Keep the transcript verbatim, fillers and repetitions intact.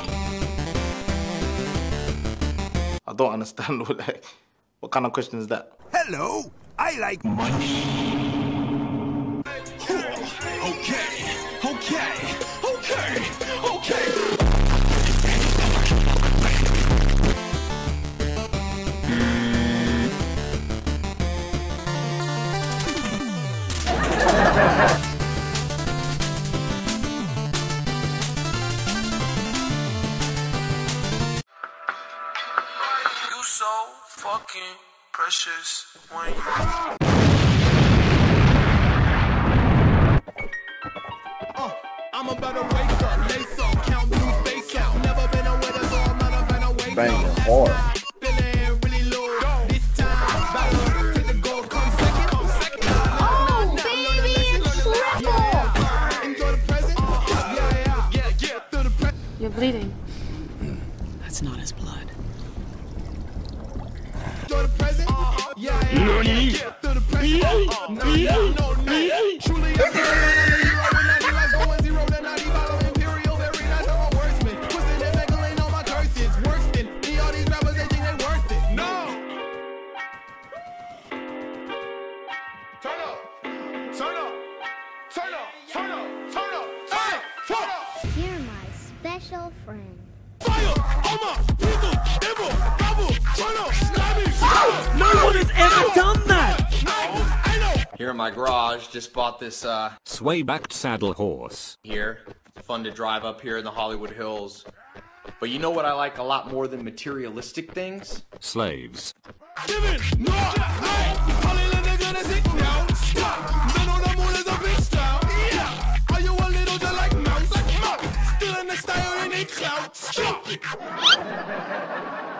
I don't understand what, like, what kind of question is that? Hello, I like money. Okay, okay, okay, okay. You so fucking precious when you. Uh, I'm about to wake up, lace up, count blue face out. Never been a winner, so I'm not about to wake Bang up. hard. Feeling really low. This time, battle, take the gold, come second, come second. Oh, baby, it's triple! Enjoy the present. Yeah, yeah, yeah, yeah. Through the present. You're bleeding. That's not his blood. Enjoy the present. Yeah, yeah, yeah, yeah. Through the present. No, no, no, no. Truly, I feel like a hero when I do like oh one zero, then I follow Imperial. Very nice, I'm a wordsmith. Twisted and megling on my curses. Worse than me, all these rappers, they think they worth it. No! Turn up! Turn up! Turn up! Turn up! Turn up! Turn up! Turn up! You're my special friend. Fire! Oma! People! Demo! Gobble! Turn up! Stabby! No one has ever done that! I know! Here in my garage, just bought this uh sway-backed saddle horse. here. Fun to drive up here in the Hollywood Hills. But you know what I like a lot more than materialistic things? Slaves. Give it! No! Hey! Holly, let the gun sit down. Stop! None of the moon is a big style. Yeah! Are you a little just like mouse? Like mouse! Still in the style and they clout. Stop it!